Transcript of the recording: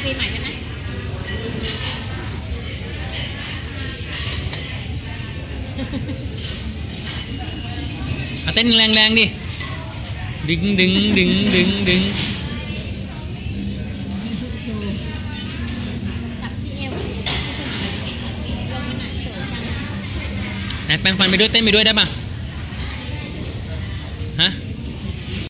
ปีใหม่ได้ไหมเต้นแรงๆดิดึงจับที่เอวลงมาหน่อยสวยจังไหนแปรงฟันไปด้วยเต้นไปด้วยได้ป่ะฮะ